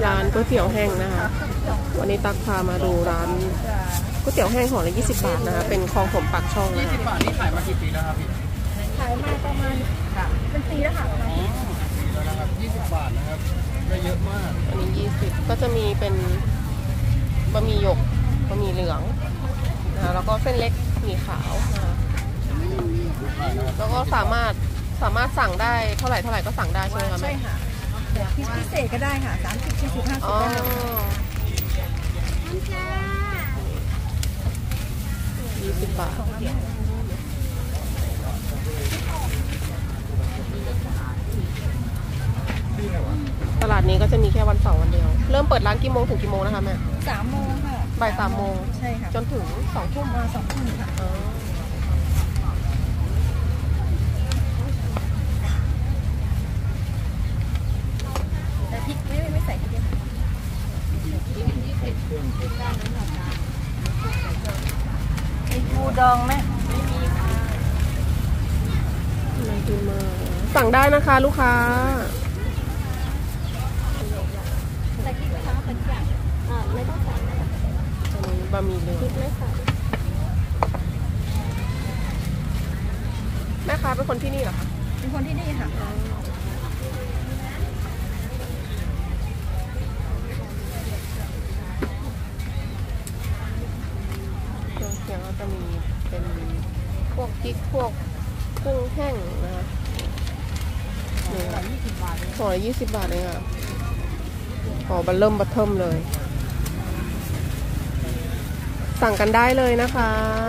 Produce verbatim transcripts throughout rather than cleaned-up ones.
ร้านก๋วยเตี๋ยวแห้งนะคะวันนี้ตักพามาดูร้านก๋วยเตี๋ยวแห้งห่อละยี่สิบบาทนะคะเป็นคลองผมปากช่องนะยี่สิบบาทนี่ขายมากี่ปีแล้วครับพี่ขายมาประมาณเป็นปีแล้วค่ะประมาณปีแล้วนะครับยี่สิบบาทนะครับได้เยอะมากอันนี้ยี่สิบก็จะมีเป็นบะหมี่หยกบะหมี่เหลืองนะแล้วก็เส้นเล็กหมี่ขาวนะแล้วก็สามารถสามารถสั่งได้เท่าไหร่เท่าไหร่ก็สั่งได้ใช่ไหมคะใช่ค่ะพิเศษก็ได้ค่ะสามสิบสี่สิบห้าสิบได้ยี่สิบบาทตลาดนี้ก็จะมีแค่วันเสาร์วันเดียวเริ่มเปิดร้านกี่โมงถึงกี่โมงนะคะแม่สามโมงค่ะบ่ายสามโมงใช่ค่ะจนถึงสองทุ่มมาสองทุ่มค่ะแต่พริกไม่ไม่ใส่พริกเลยค่ะมีปูดองไหมไม่มีค่ะน่ากินมากสั่งได้นะคะลูกค้าใส่พริกไหมคะเป็นอย่างอ่าไม่ต้องใส่บะหมี่เหลืองพริกไม่ใส่แม่ค้าเป็นคนที่นี่เหรอคะเป็นคนที่นี่ค่ะเครื่องเคียงก็จะมีเป็นพวกพริกพวกกุ้งแห้งนะคะนี่ค่ะห่อละยี่สิบบาทเองอ่ะห่อบัลเริ่มบัตเทิมเลยสั่งกันได้เลยนะคะ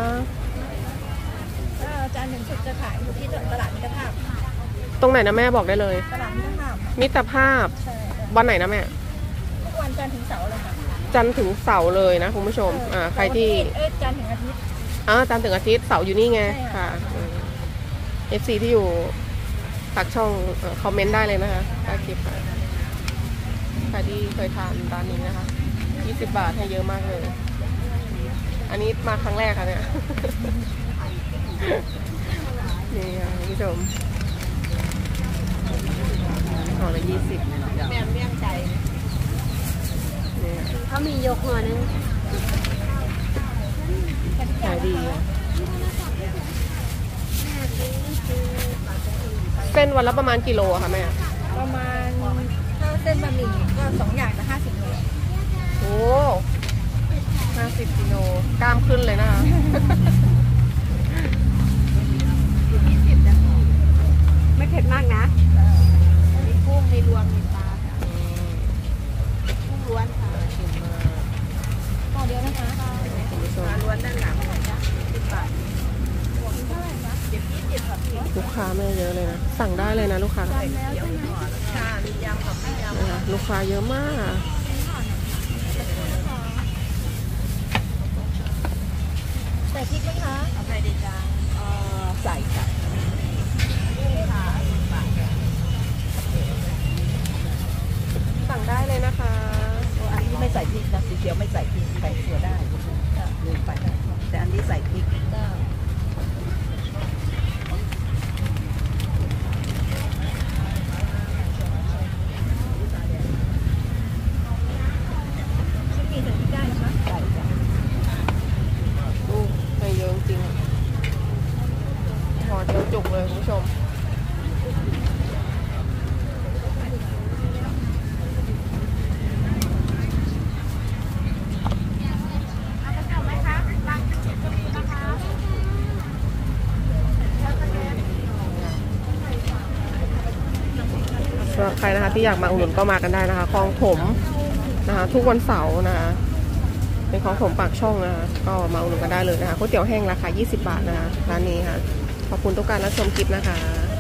จานหนึ่งสุดจะขายอยู่ที่ตลาดมิตรภาพตรงไหนนะแม่บอกได้เลยตลาดมิตรภาพมิตรภาพวันไหนนะแม่ทุกวันจันทร์ถึงเสาร์เลยค่ะจันทร์ถึงเสาร์เลยนะคุณผู้ชมอ่าใครที่เอ๊ะจันทร์ถึงอาทิตย์อ่าจันทร์ถึงอาทิตย์เสาร์อยู่นี่ไงค่ะเอฟซีที่อยู่ปากช่องคอมเมนต์ได้เลยนะคะใต้คลิปค่ะใครที่เคยทานร้านนี้นะคะยี่สิบบาทให้เยอะมากเลยอันนี้มาครั้งแรกค่ะเนี่ยนี่ค่ะคุณผู้ชมห่อละยี่สิบแม่เมี่ยงไก่เขามียกหัวนึงขายดีเส้นวันละประมาณกิโลค่ะแม่ประมาณถ้าเส้นบะหมี่ก็สองอย่างจะห้าสิบโลโอ้ห้าสิบกิโลกล้ามขึ้นเลยนะคะไม่เผ็ดมากนะมีกุ้งมีรวมมีปลากุ้งล้วนค่ะต่อเดียวนะคะปลาล้วนด้านหลังสิบบาทลูกค้าไม่เยอะเลยนะสั่งได้เลยนะลูกค้าค่ะมียำกับไม่ยำลูกค้าเยอะมากใส่พริกไหมคะใส่ดีจ้าใส่ค่ะสั่งได้เลยนะคะอันนี้ไม่ใส่พริกนะสีเขียวไม่ใส่พริกใส่เกลือได้ลืมไปแต่อันนี้ใส่พริกจุกเลยคุณผู้ชมสำหรับใครนะคะที่อยากมาอุดหนุนก็มากันได้นะคะคลองถมนะคะทุกวันเสาร์นะคะเป็นคลองถมปากช่องนะคะก็มาอุดหนุนกันได้เลยนะคะก๋วยเตี๋ยวแห้งราคายี่สิบบาทนะคะร้านนี้ค่ะขอบคุณทุกการรับชมคลิปนะคะ